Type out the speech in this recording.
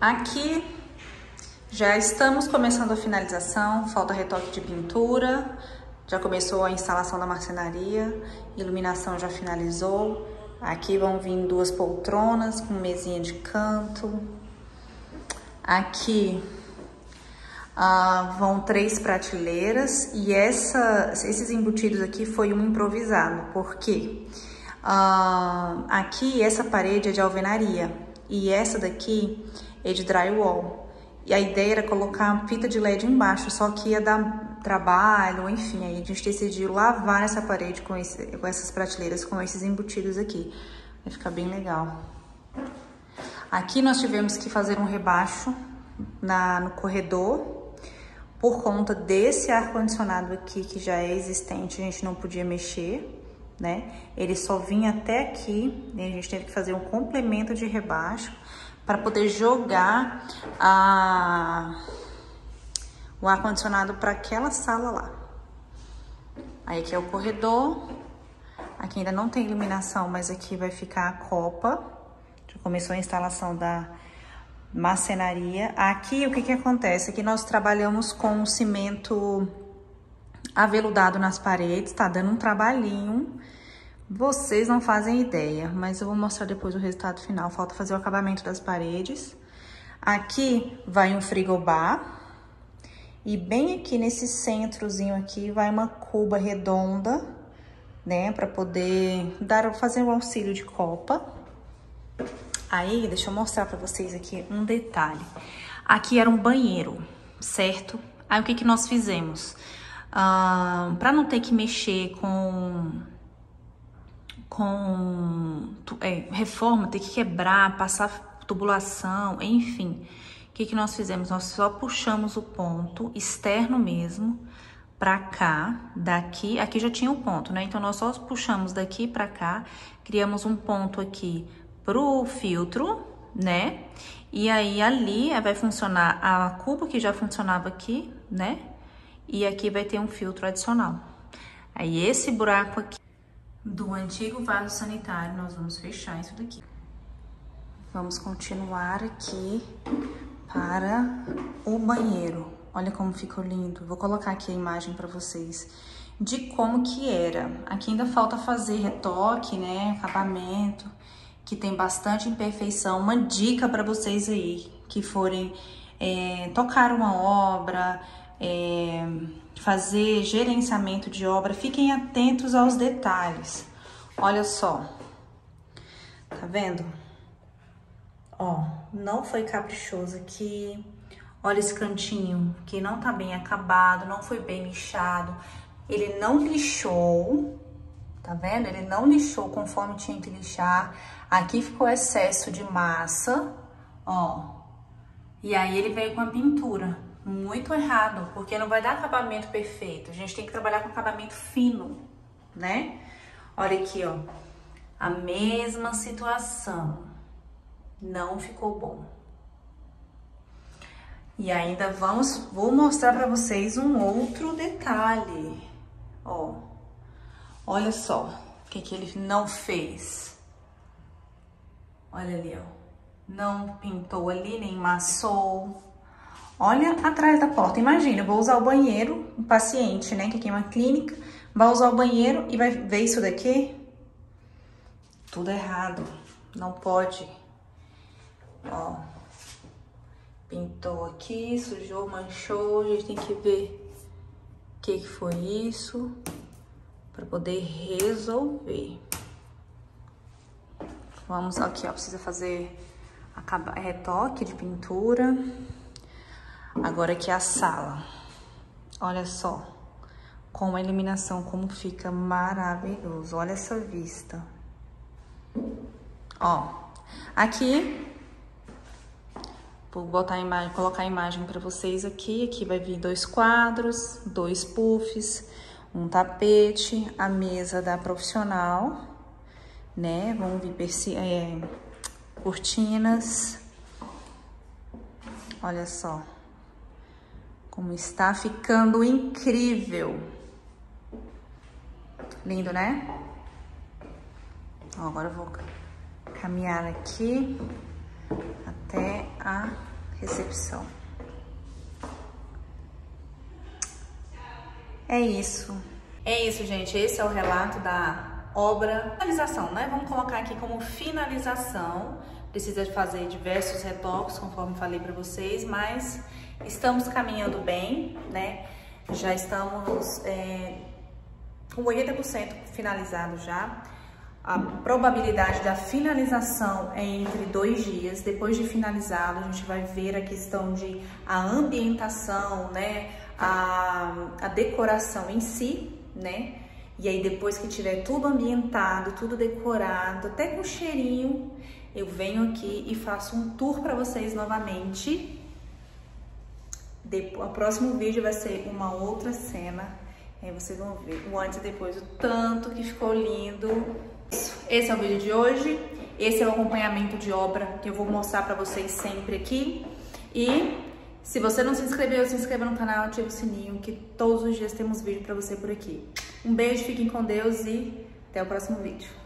Aqui já estamos começando a finalização, falta retoque de pintura, já começou a instalação da marcenaria, iluminação já finalizou. Aqui vão vir 2 poltronas com mesinha de canto. Aqui vão 3 prateleiras e esses embutidos aqui foi um improvisado, porque aqui essa parede é de alvenaria e essa daqui é de drywall. E a ideia era colocar fita de LED embaixo, só que ia dar trabalho, enfim, aí a gente decidiu lavar essa parede com essas prateleiras, com esses embutidos aqui. Vai ficar bem legal. Aqui nós tivemos que fazer um rebaixo no corredor, por conta desse ar-condicionado aqui, que já é existente, a gente não podia mexer, né? Ele só vinha até aqui, e a gente teve que fazer um complemento de rebaixo para poder jogar o ar-condicionado para aquela sala lá. Aí aqui é o corredor, aqui ainda não tem iluminação, mas aqui vai ficar a copa. Já começou a instalação da marcenaria. Aqui o que acontece? Aqui nós trabalhamos com cimento aveludado nas paredes, tá dando um trabalhinho. Vocês não fazem ideia, mas eu vou mostrar depois o resultado final. Falta fazer o acabamento das paredes. Aqui vai um frigobar. E bem aqui nesse centrozinho aqui vai uma cuba redonda, né? Pra poder fazer um auxílio de copa. Aí, deixa eu mostrar pra vocês aqui um detalhe. Aqui era um banheiro, certo? Aí o que nós fizemos? Pra não ter que mexer com reforma, ter que quebrar, passar tubulação, enfim. O que nós fizemos? Nós só puxamos o ponto externo mesmo pra cá, daqui, aqui já tinha um ponto, né? Então nós só puxamos daqui pra cá, criamos um ponto aqui pro filtro, né? E aí ali vai funcionar a cuba que já funcionava aqui, né? E aqui vai ter um filtro adicional. Aí esse buraco aqui do antigo vaso sanitário, nós vamos fechar isso daqui. Vamos continuar aqui para o banheiro. Olha como ficou lindo. Vou colocar aqui a imagem para vocês de como que era. Aqui ainda falta fazer retoque, né? Acabamento, que tem bastante imperfeição. Uma dica para vocês aí que forem tocar uma obra, fazer gerenciamento de obra, fiquem atentos aos detalhes. Olha só, tá vendo? Ó, não foi caprichoso aqui. Olha esse cantinho, que não tá bem acabado, não foi bem lixado. Ele não lixou, tá vendo? Ele não lixou conforme tinha que lixar. Aqui ficou excesso de massa, ó. E aí ele veio com a pintura. Muito errado, porque não vai dar acabamento perfeito. A gente tem que trabalhar com acabamento fino, né? Olha aqui, ó. A mesma situação. Não ficou bom. E ainda vou mostrar pra vocês um outro detalhe. Ó. Olha só o que ele não fez. Olha ali, ó. Não pintou ali, nem massou. Olha atrás da porta. Imagina, eu vou usar o banheiro, um paciente, né, que aqui é uma clínica, vai usar o banheiro e vai ver isso daqui? Tudo errado. Não pode. Ó. Pintou aqui, sujou, manchou. A gente tem que ver o que foi isso para poder resolver. Vamos aqui, ó. Precisa fazer retoque de pintura. Agora aqui a sala. Olha só com a iluminação como fica maravilhoso. Olha essa vista. Ó, aqui vou botar a imagem, colocar a imagem para vocês aqui. Aqui vai vir 2 quadros, 2 puffs, um tapete, a mesa da profissional, né? Vão vir cortinas. Olha só como está ficando incrível. Lindo, né? Ó, agora eu vou caminhar aqui até a recepção. É isso. É isso, gente. Esse é o relato da obra. Finalização, né? Vamos colocar aqui como finalização. Precisa de fazer diversos retoques, conforme falei para vocês, mas estamos caminhando bem, né? Já estamos com 80% finalizado já. A probabilidade da finalização é entre 2 dias. Depois de finalizado, a gente vai ver a questão de a ambientação, né? A decoração em si, né? E aí depois que tiver tudo ambientado, tudo decorado, até com cheirinho, eu venho aqui e faço um tour para vocês novamente. O próximo vídeo vai ser uma outra cena. E aí vocês vão ver o antes e depois, o tanto que ficou lindo. Esse é o vídeo de hoje. Esse é o acompanhamento de obra que eu vou mostrar para vocês sempre aqui. E se você não se inscreveu, se inscreva no canal, ative o sininho, que todos os dias temos vídeo para você por aqui. Um beijo, fiquem com Deus e até o próximo vídeo.